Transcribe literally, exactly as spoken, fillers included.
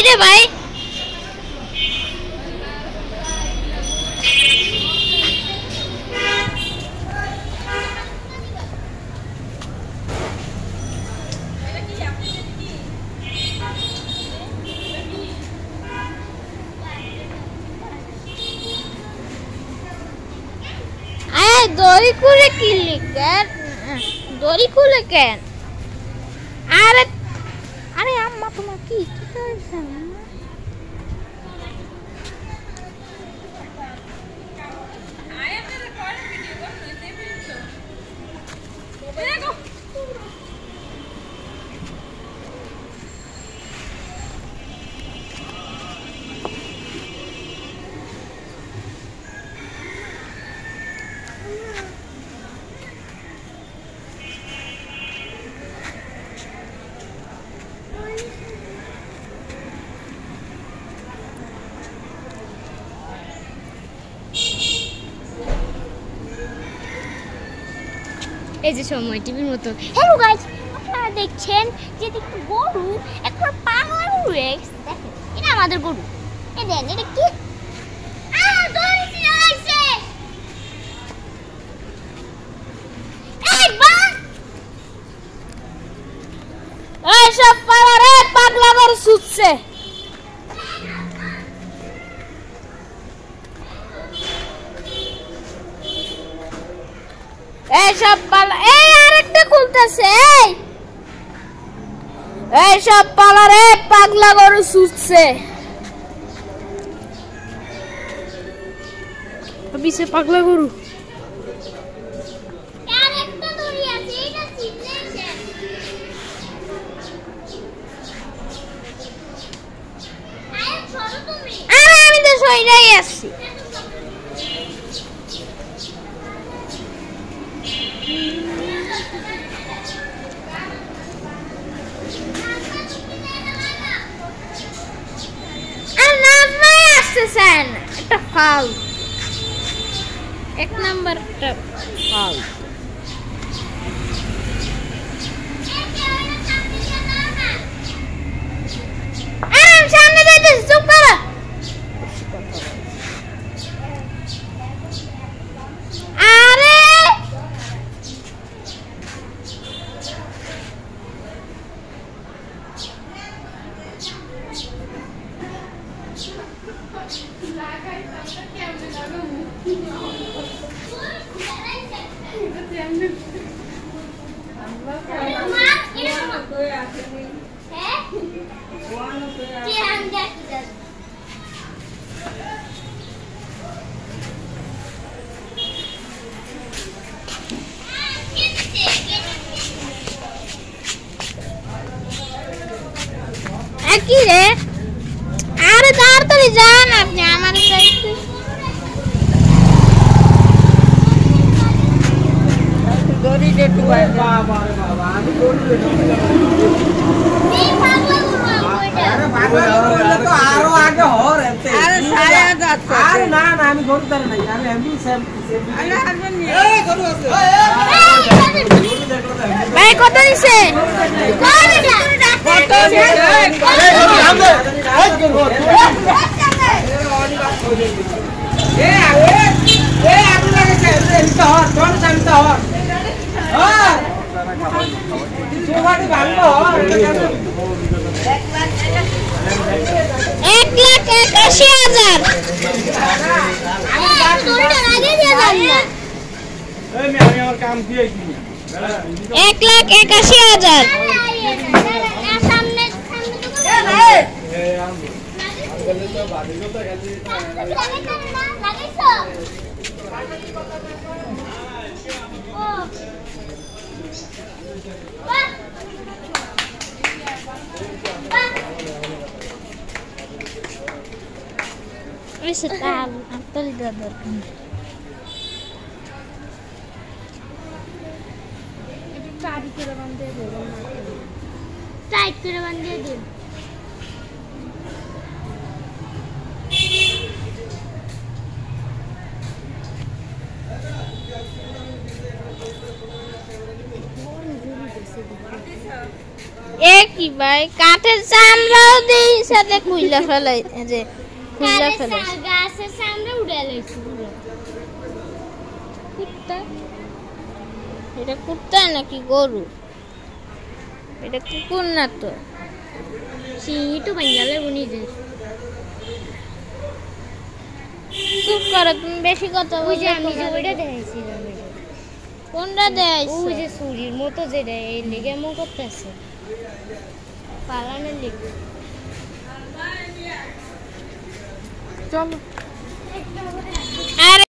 রে ভাই আরে দড়ি খুলে কি লিখেন দড়ি খুলে কেন আরে আরে আম্মা তোমার কি কি করছেন এই যে সময় টিভির মতো হ্যালো গাইস আপনারা দেখছেন যে দেখতে গরু একবার পাগল হয়ে গেছে দেখেন এটা আমাদের গরু এই দেন এটা কি আ দড়ি ছিঁড়ে গেছে এই বা এই সব পাগলা রে পাগলা গরু ছুটছে এই সব পালা এই আরেকটা খুলতেছে এই এই সব পালা রে পাগলা গরু ছুটছে পিছে পাগলা গরু আরেকটা দড়ি আছে এটা ছিঁড়েছে আরে সরো তুমি আরে আমি তো সইরাই আছি একটা ফাল এক নাম্বার একটা ফাল আরে সামনে যাইতেছি চুপ করো আরে কি রে আরে তাড়াতাড়ি যান আপনি আমার সাথে দড়ি দে টু বাবা বাবা আমি দড়ি দে এই পাগলা গুলো আরে পাগলা গুলো তো আরো আগে হর এতে আরে সায়া যাচ্ছে আরে না না আমি করতাম না আমি এমনি সেম আরে আসবেন এই গরু আছে ভাই কত দিছে কত দিছে এ এ এ আপনি লাগে এই তো হর কোন শান্ত হর হর সোমাটি ভালো হর এক লাখ একাশি হাজার আমি দড়িটা আগে দিয়ে যান না এই আমি আমার কাম দিয়েছি এক লাখ একাশি হাজার সামনে সামনে এই আম আগলে তো বাদিগো তো গেছে লাগাইছো ও বাহ Wis tahu, aku tidak berkan. Itu tadi kira bande dulu. Tight kira bande dulu. এ কি ভাই কাঠের চামড়াও দেই সাথে কুইলা ফেলাই এই যে কুইলা ফেলাই গাছের চামড়া উড়ে লাইছে পুরো কুত্তা এটা কুত্তা নাকি গরু এটা কুকুর না তো সিংহি তো বাঙ্গালে বনি যে চুপ করো তুমি বেশি কথা বলছো আমি যে ওইটা দেখাইছিলাম কোনটা দেখাইছো ওই যে ছুরির মতো যেটা এই লেগে এমন করতেছে পালানোর লেগে চলো